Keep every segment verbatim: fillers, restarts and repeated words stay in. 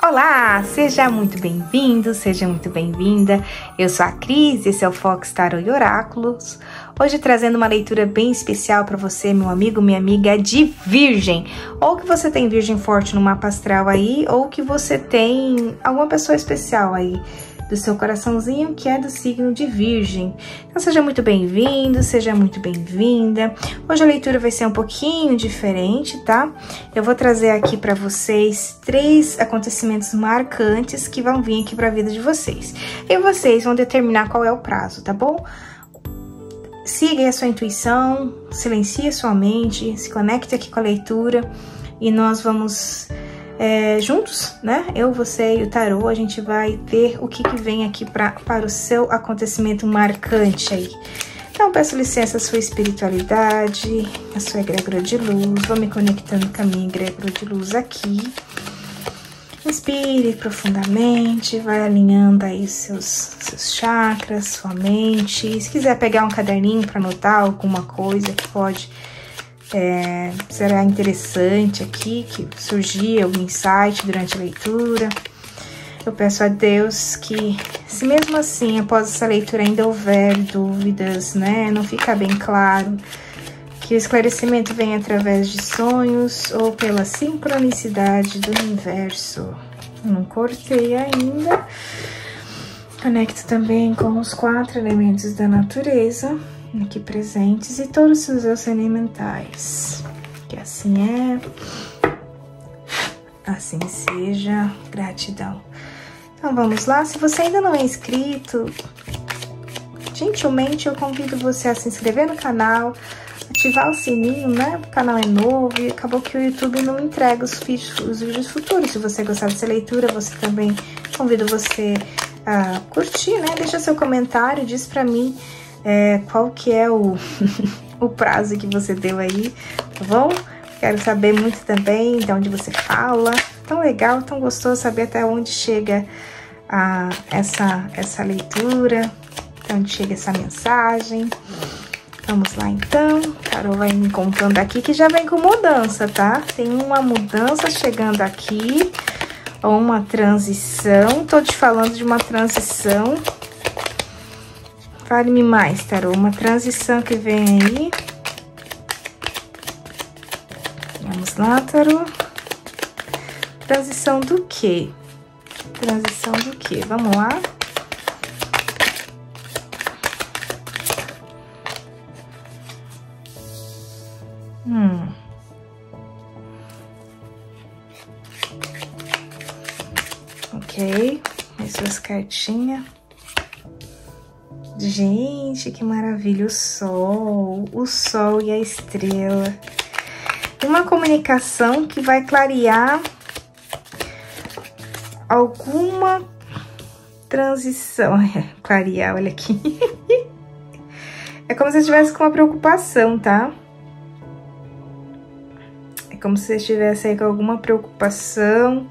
Olá, seja muito bem-vindo, seja muito bem-vinda. Eu sou a Cris, esse é o Fox Tarot e Oráculos. Hoje trazendo uma leitura bem especial para você, meu amigo, minha amiga de Virgem. Ou que você tem Virgem forte no mapa astral aí, ou que você tem alguma pessoa especial aí do seu coraçãozinho que é do signo de Virgem. Então seja muito bem-vindo, seja muito bem-vinda. Hoje a leitura vai ser um pouquinho diferente, tá? Eu vou trazer aqui para vocês três acontecimentos marcantes que vão vir aqui para a vida de vocês. E vocês vão determinar qual é o prazo, tá bom? Siga a sua intuição, silencie a sua mente, se conecte aqui com a leitura e nós vamos... É, juntos, né? Eu, você e o tarô, a gente vai ver o que, que vem aqui pra, para o seu acontecimento marcante aí. Então, peço licença à sua espiritualidade, à sua egrégora de luz. Vou me conectando com a minha egrégora de luz aqui. Inspire profundamente, vai alinhando aí os seus, seus chakras, sua mente. Se quiser pegar um caderninho para anotar alguma coisa que pode... É, será interessante aqui, que surgir algum insight durante a leitura. Eu peço a Deus que, se mesmo assim, após essa leitura ainda houver dúvidas, né, não fica bem claro, que o esclarecimento venha através de sonhos ou pela sincronicidade do universo. Eu não cortei ainda. Conecto também com os quatro elementos da natureza aqui presentes e todos os seus elementais. Que assim é, assim seja, gratidão. Então vamos lá, se você ainda não é inscrito, gentilmente eu convido você a se inscrever no canal, ativar o sininho, né? O canal é novo e acabou que o YouTube não entrega os vídeos, os vídeos futuros. Se você gostar dessa leitura, você também convido você a curtir, né? Deixa seu comentário, diz pra mim É, qual que é o, o prazo que você deu aí, tá bom? Quero saber muito também de onde você fala. Tão legal, tão gostoso saber até onde chega a, essa, essa leitura, até onde chega essa mensagem. Vamos lá então, Carol vai me contando aqui que já vem com mudança, tá? Tem uma mudança chegando aqui, ou uma transição, tô te falando de uma transição. Fale-me mais, tarô, uma transição que vem aí. Vamos lá, tarô. Transição do quê? Transição do quê? Vamos lá. Hum. Ok, as suas cartinhas. Gente, que maravilha, o sol, o sol e a estrela. Uma comunicação que vai clarear alguma transição. Clarear, olha aqui. É como se você estivesse com uma preocupação, tá? É como se você estivesse aí com alguma preocupação.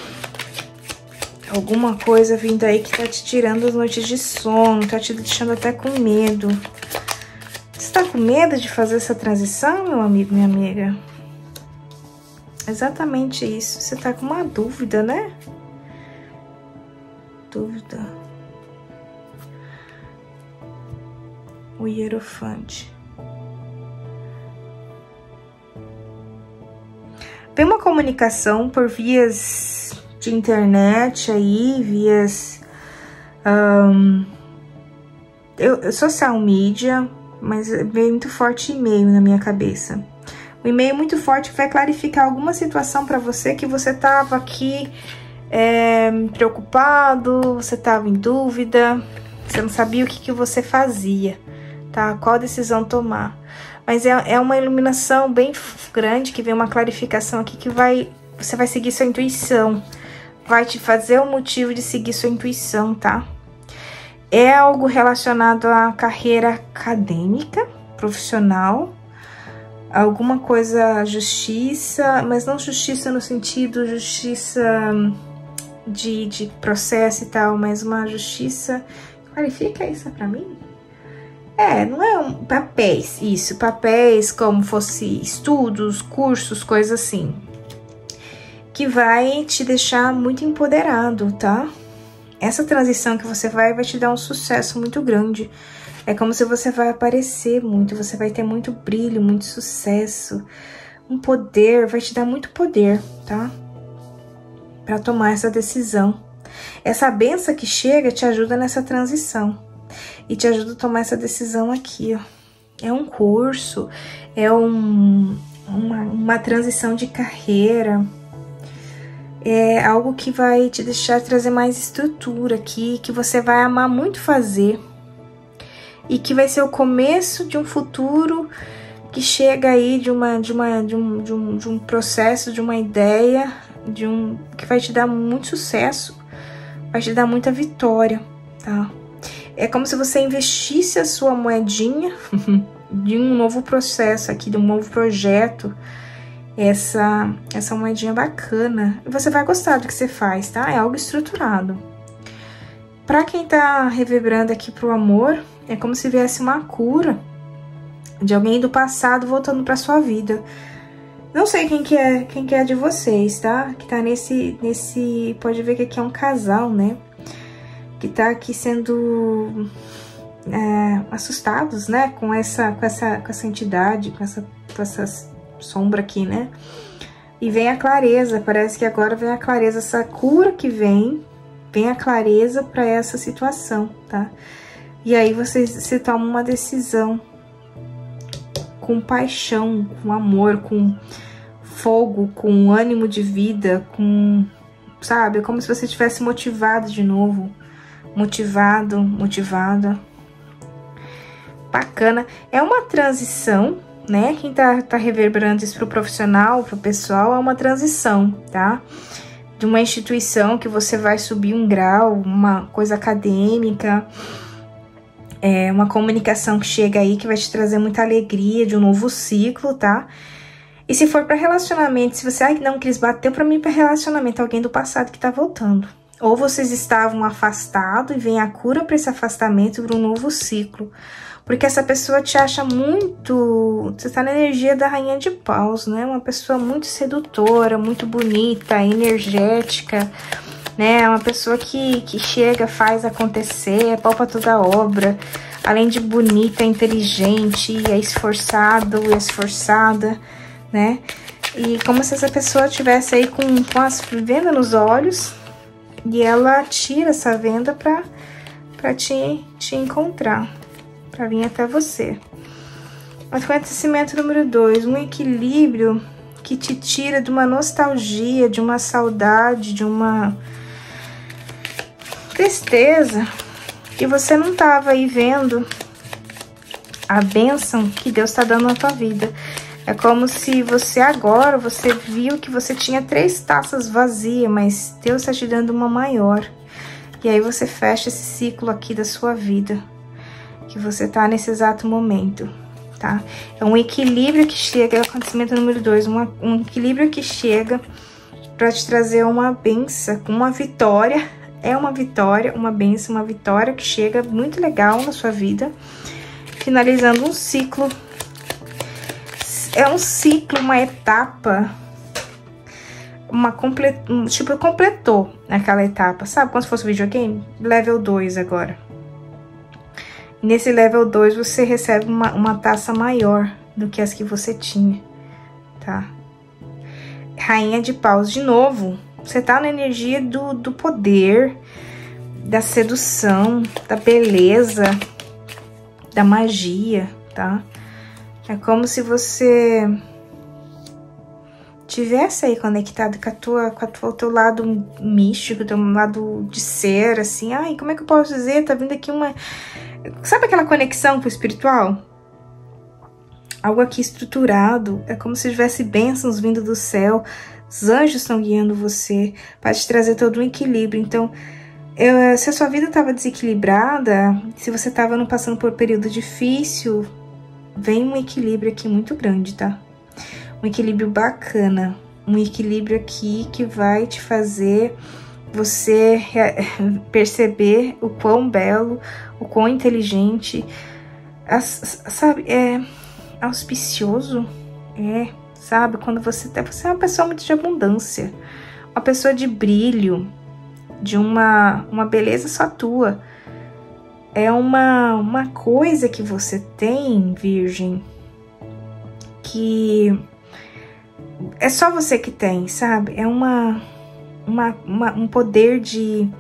Alguma coisa vindo aí que tá te tirando as noites de sono, tá te deixando até com medo. Você tá com medo de fazer essa transição, meu amigo, minha amiga? Exatamente isso. Você tá com uma dúvida, né? Dúvida. O Hierofante. Tem uma comunicação por vias de internet aí, vias um, eu, social media, mas veio muito forte e-mail na minha cabeça. O e-mail muito forte vai clarificar alguma situação para você que você tava aqui é, preocupado, você tava em dúvida, você não sabia o que, que você fazia, tá? Qual decisão tomar. Mas é, é uma iluminação bem grande, que vem uma clarificação aqui que vai, você vai seguir sua intuição. Vai te fazer o motivo de seguir sua intuição, tá? É algo relacionado à carreira acadêmica, profissional, alguma coisa justiça, mas não justiça no sentido justiça de, de processo e tal, mas uma justiça... Clarifica isso pra mim? É, não é um papéis, isso, papéis como fosse estudos, cursos, coisas assim. que vai te deixar muito empoderado, tá? Essa transição que você vai, vai te dar um sucesso muito grande. É como se você vai aparecer muito, você vai ter muito brilho, muito sucesso, um poder, vai te dar muito poder, tá? Pra tomar essa decisão. Essa benção que chega te ajuda nessa transição. E te ajuda a tomar essa decisão aqui, ó. É um curso, é um, uma, uma transição de carreira. É algo que vai te deixar trazer mais estrutura aqui, que você vai amar muito fazer. E que vai ser o começo de um futuro que chega aí de, uma, de, uma, de, um, de, um, de um processo, de uma ideia, de um, que vai te dar muito sucesso, vai te dar muita vitória, tá? É como se você investisse a sua moedinha de um novo processo aqui, de um novo projeto, essa, essa moedinha bacana. E você vai gostar do que você faz, tá? É algo estruturado. Pra quem tá reverberando aqui pro amor, é como se viesse uma cura de alguém do passado voltando pra sua vida. Não sei quem que é, quem que é de vocês, tá? Que tá nesse, nesse... Pode ver que aqui é um casal, né? Que tá aqui sendo é, assustados, né? Com essa, com, essa, com essa entidade, com essa, com essa sombra aqui, né? E vem a clareza, parece que agora vem a clareza, essa cura que vem, vem a clareza pra essa situação, tá? E aí você, você toma uma decisão com paixão, com amor, com fogo, com ânimo de vida, com, sabe? Como se você estivesse motivado de novo. Motivado, motivada. Bacana. É uma transição, né? Quem tá, tá reverberando isso pro profissional, pro pessoal, é uma transição, tá? De uma instituição que você vai subir um grau, uma coisa acadêmica, é uma comunicação que chega aí que vai te trazer muita alegria, de um novo ciclo, tá? E se for para relacionamento, se você, ai não, Cris, bateu para mim para relacionamento, alguém do passado que tá voltando. Ou vocês estavam afastados e vem a cura para esse afastamento para um novo ciclo. Porque essa pessoa te acha muito... Você tá na energia da rainha de paus, né? Uma pessoa muito sedutora, muito bonita, energética, né? Uma pessoa que, que chega, faz acontecer, é pau pra toda obra. Além de bonita, é inteligente, é esforçado, é esforçada, né? E como se essa pessoa estivesse aí com, com as vendas nos olhos... E ela tira essa venda pra, pra te, te encontrar, pra vir até você. Acontecimento número dois, um equilíbrio que te tira de uma nostalgia, de uma saudade, de uma tristeza, que você não tava aí vendo a bênção que Deus tá dando na tua vida. É como se você agora, você viu que você tinha três taças vazias, mas Deus está te dando uma maior. E aí você fecha esse ciclo aqui da sua vida, que você tá nesse exato momento, tá? É um equilíbrio que chega, é o acontecimento número dois, uma, um equilíbrio que chega para te trazer uma benção, uma vitória. É uma vitória, uma benção, uma vitória que chega muito legal na sua vida, finalizando um ciclo. É um ciclo, uma etapa, uma comple... tipo, completou aquela etapa, sabe? Como se fosse um videogame? Level dois agora. Nesse level dois você recebe uma, uma taça maior do que as que você tinha, tá? Rainha de paus, de novo, você tá na energia do, do poder, da sedução, da beleza, da magia, tá? É como se você tivesse aí conectado com a tua, com a tua, o teu lado místico, o teu lado de ser, assim. Ai, como é que eu posso dizer? Tá vindo aqui uma... Sabe aquela conexão com o espiritual? Algo aqui estruturado. É como se tivesse bênçãos vindo do céu. Os anjos estão guiando você para te trazer todo um equilíbrio. Então, eu, se a sua vida estava desequilibrada, se você estava passando por um período difícil... Vem um equilíbrio aqui muito grande, tá? Um equilíbrio bacana. Um equilíbrio aqui que vai te fazer você perceber o quão belo, o quão inteligente, as, sabe, é auspicioso, é, sabe? Quando você, você é uma pessoa muito de abundância, uma pessoa de brilho, de uma, uma beleza só tua. É uma, uma coisa que você tem, Virgem, que é só você que tem, sabe? É uma, uma, uma, um poder de,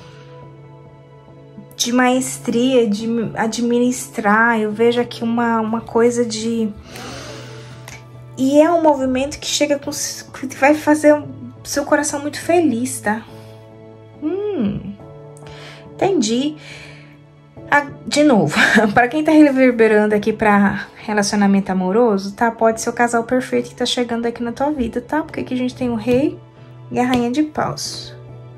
de maestria, de administrar. Eu vejo aqui uma, uma coisa de... E é um movimento que chega com... que vai fazer o seu coração muito feliz, tá? Hum, entendi. Ah, de novo, para quem tá reverberando aqui pra relacionamento amoroso, tá? Pode ser o casal perfeito que tá chegando aqui na tua vida, tá? Porque aqui a gente tem o rei e a rainha de paus.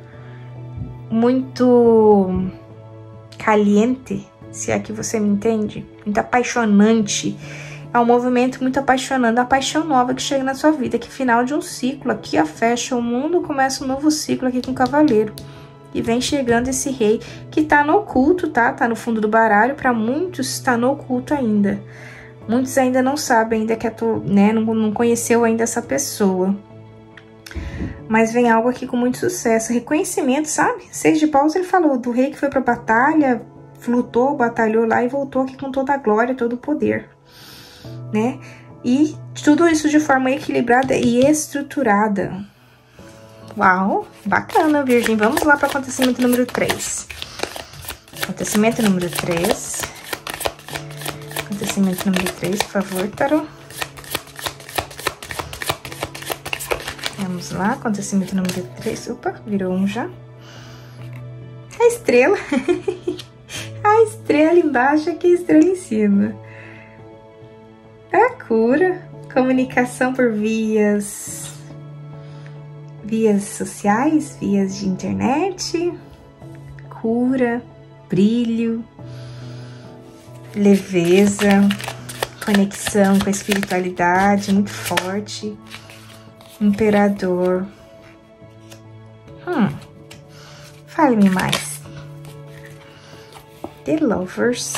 Muito caliente, se é que você me entende. Muito apaixonante. É um movimento muito apaixonante, a paixão nova que chega na sua vida, que final de um ciclo, aqui a fecha o mundo, começa um novo ciclo aqui com o cavaleiro. E vem chegando esse rei que tá no oculto, tá? Tá no fundo do baralho, para muitos tá no oculto ainda. Muitos ainda não sabem, ainda que tu, né, não, não conheceu ainda essa pessoa. Mas vem algo aqui com muito sucesso, reconhecimento, sabe? Seis de paus, ele falou do rei que foi pra batalha, lutou, batalhou lá e voltou aqui com toda a glória, todo o poder. Né? E tudo isso de forma equilibrada e estruturada. Uau, bacana, Virgem. Vamos lá para o acontecimento número três. Acontecimento número três. Acontecimento número três, por favor, tarô. Vamos lá, acontecimento número três. Opa, virou um já. A estrela. A estrela embaixo, aqui a estrela em cima. A cura, comunicação por vias, vias sociais, vias de internet, cura, brilho, leveza, conexão com a espiritualidade muito forte, imperador. Hum, fale-me mais. The Lovers.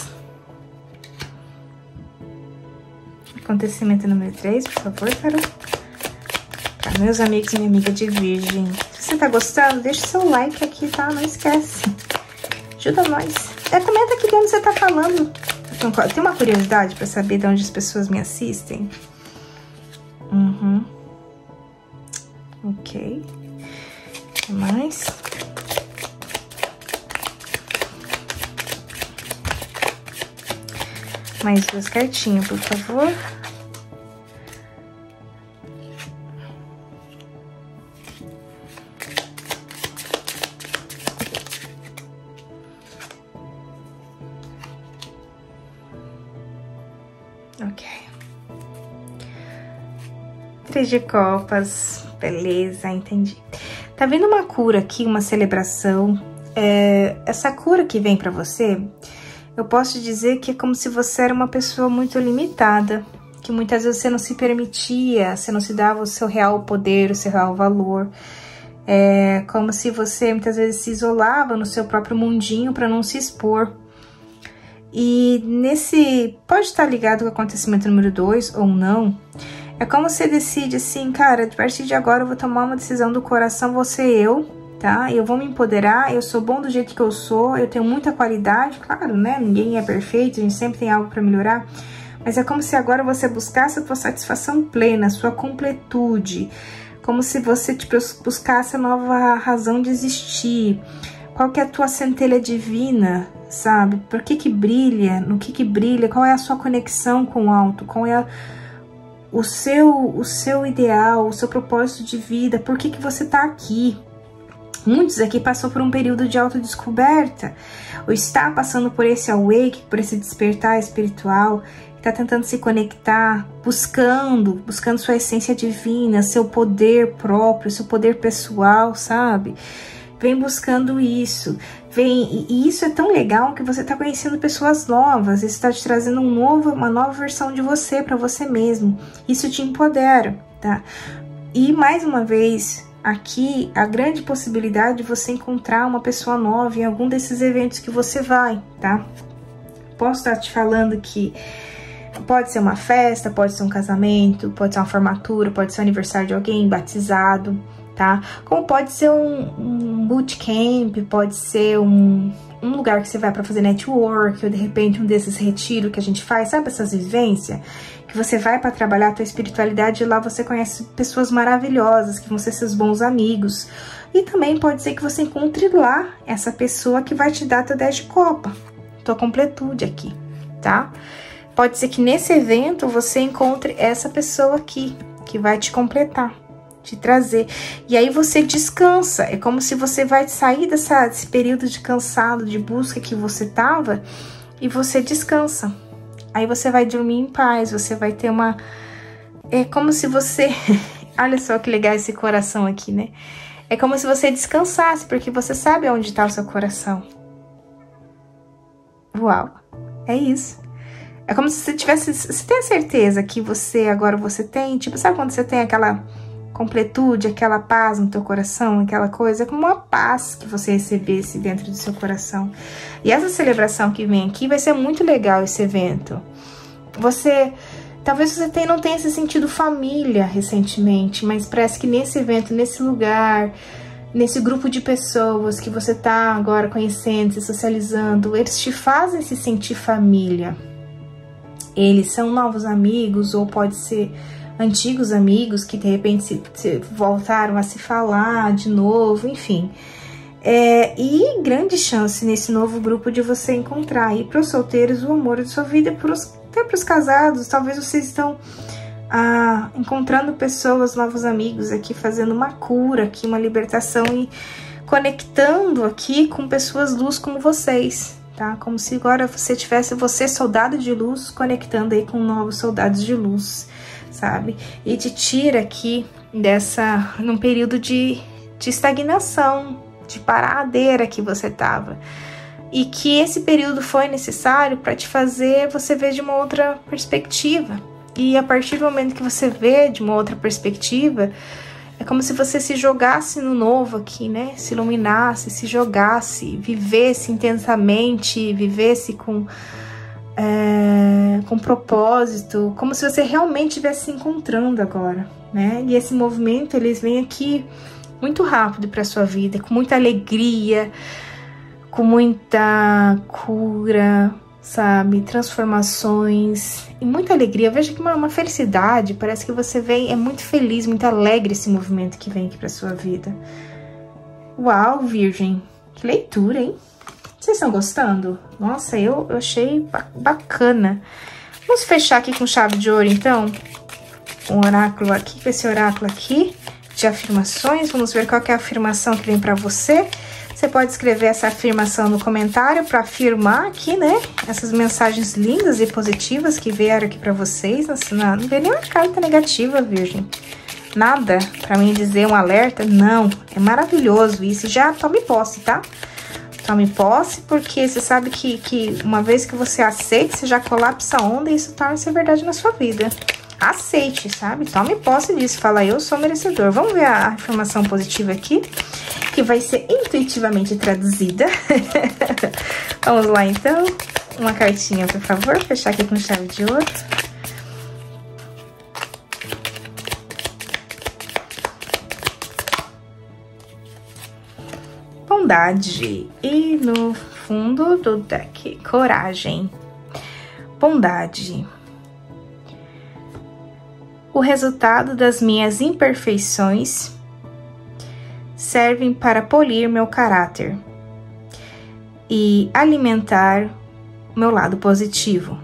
Acontecimento número três, por favor, tarô. Para meus amigos e minha amiga de Virgem. Se você tá gostando, deixa seu like aqui, tá? Não esquece. Ajuda nós. É, comenta aqui de onde você tá falando. Tem uma curiosidade para saber de onde as pessoas me assistem? Uhum. Ok. O que mais? Mais duas cartinhas, por favor. Ok. Três de copas. Beleza, entendi. Tá vendo uma cura aqui, uma celebração. É, essa cura que vem pra você... Eu posso dizer que é como se você era uma pessoa muito limitada, que muitas vezes você não se permitia, você não se dava o seu real poder, o seu real valor. É como se você muitas vezes se isolava no seu próprio mundinho para não se expor. E nesse... pode estar ligado com o acontecimento número dois ou não. É como você decide assim, cara, a partir de agora eu vou tomar uma decisão do coração, vou ser eu. Tá? Eu vou me empoderar, eu sou bom do jeito que eu sou, eu tenho muita qualidade, claro, né? Ninguém é perfeito, a gente sempre tem algo para melhorar, mas é como se agora você buscasse a sua satisfação plena, a sua completude, como se você tipo, buscasse a nova razão de existir. Qual que é a tua centelha divina, sabe? Por que que brilha? No que que brilha? Qual é a sua conexão com o alto? Qual é a, o, seu, o seu ideal, o seu propósito de vida? Por que que você tá aqui? Muitos aqui passou por um período de autodescoberta, ou está passando por esse awake, por esse despertar espiritual, está tentando se conectar, buscando, buscando sua essência divina, seu poder próprio, seu poder pessoal, sabe? Vem buscando isso, vem, e isso é tão legal que você está conhecendo pessoas novas, isso está te trazendo um novo, uma nova versão de você para você mesmo, isso te empodera, tá? E mais uma vez... Aqui, a grande possibilidade de você encontrar uma pessoa nova em algum desses eventos que você vai, tá? Posso estar te falando que pode ser uma festa, pode ser um casamento, pode ser uma formatura, pode ser o aniversário de alguém, batizado, tá? Como pode ser um, um bootcamp, pode ser um, um lugar que você vai para fazer network, ou de repente um desses retiros que a gente faz, sabe essas vivências? Que você vai para trabalhar a tua espiritualidade e lá você conhece pessoas maravilhosas, que vão ser seus bons amigos. E também pode ser que você encontre lá essa pessoa que vai te dar teu dez de copa, tua completude aqui, tá? Pode ser que nesse evento você encontre essa pessoa aqui, que vai te completar, te trazer. E aí você descansa, é como se você vai sair dessa, desse período de cansado, de busca que você tava, e você descansa. Aí você vai dormir em paz, você vai ter uma... É como se você... Olha só que legal esse coração aqui, né? É como se você descansasse, porque você sabe onde tá o seu coração. Uau, é isso. É como se você tivesse... Você tem a certeza que você, agora você tem... Tipo, sabe quando você tem aquela completude, aquela paz no teu coração, aquela coisa? É como uma paz que você recebesse dentro do seu coração. E essa celebração que vem aqui vai ser muito legal, esse evento. Você... Talvez você tenha, não tenha se sentido família recentemente, mas parece que nesse evento, nesse lugar, nesse grupo de pessoas que você tá agora conhecendo, se socializando, eles te fazem se sentir família. Eles são novos amigos, ou pode ser antigos amigos que de repente se, se voltaram a se falar de novo, enfim. É, e grande chance nesse novo grupo de você encontrar aí para os solteiros o amor de sua vida, pros, até para os casados. Talvez vocês estão ah, encontrando pessoas, novos amigos aqui, fazendo uma cura aqui, uma libertação e conectando aqui com pessoas luz como vocês, tá? Como se agora você tivesse, você soldado de luz, conectando aí com novos soldados de luz, sabe? E te tira aqui dessa, num período de, de estagnação, de paradeira que você tava. E que esse período foi necessário para te fazer você ver de uma outra perspectiva. E a partir do momento que você vê de uma outra perspectiva, é como se você se jogasse no novo aqui, né? Se iluminasse, se jogasse, vivesse intensamente, vivesse com, é, com propósito, como se você realmente estivesse se encontrando agora, né? E esse movimento, eles vêm aqui muito rápido para sua vida, com muita alegria, com muita cura, sabe? Transformações e muita alegria. Veja que uma, uma felicidade, parece que você vem, é muito feliz, muito alegre esse movimento que vem aqui para sua vida. Uau, Virgem, que leitura, hein? Vocês estão gostando? Nossa, eu, eu achei bacana. Vamos fechar aqui com chave de ouro, então? Um oráculo aqui, com esse oráculo aqui de afirmações. Vamos ver qual que é a afirmação que vem para você. Você pode escrever essa afirmação no comentário para afirmar aqui, né? Essas mensagens lindas e positivas que vieram aqui para vocês. Não, não veio nenhuma carta negativa, Virgem. Nada para mim dizer um alerta. Não, é maravilhoso isso. Já tome posse, tá? Tome posse, porque você sabe que, que uma vez que você aceita, você já colapsa a onda e isso torna-se verdade na sua vida. Aceite, sabe? Tome posse disso. Fala, eu sou merecedor. Vamos ver a afirmação positiva aqui, que vai ser intuitivamente traduzida. Vamos lá, então. Uma cartinha, por favor. Fechar aqui com chave de ouro. Bondade. E no fundo do deck, coragem. Bondade. O resultado das minhas imperfeições servem para polir meu caráter e alimentar meu lado positivo.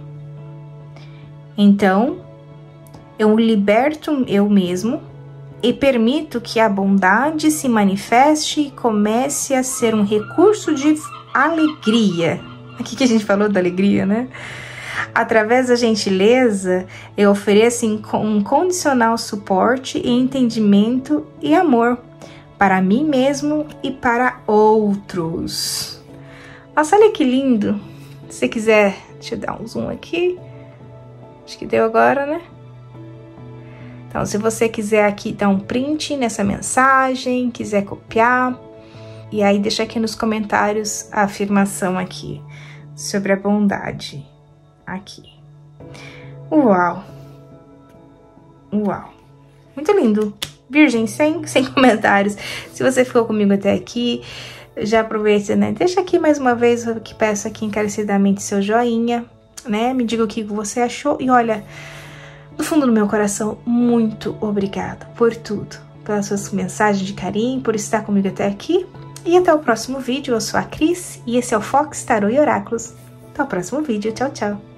Então, eu liberto eu mesmo e permito que a bondade se manifeste e comece a ser um recurso de alegria. Aqui que a gente falou da alegria, né? Através da gentileza, eu ofereço um incondicional suporte e entendimento e amor para mim mesmo e para outros. Nossa, olha que lindo! Se você quiser, deixa eu dar um zoom aqui. Acho que deu agora, né? Então, se você quiser aqui dar um print nessa mensagem, quiser copiar, e aí deixa aqui nos comentários a afirmação aqui sobre a bondade. Aqui. Uau! Uau! Muito lindo! virgem, sem, sem comentários. Se você ficou comigo até aqui, já aproveita, né? Deixa aqui mais uma vez, eu que peço aqui encarecidamente seu joinha, né? Me diga o que você achou e olha, do fundo do meu coração, muito obrigada por tudo, pelas suas mensagens de carinho, por estar comigo até aqui. E até o próximo vídeo. Eu sou a Cris e esse é o Fox Tarô e Oráculos. Até o próximo vídeo. Tchau, tchau.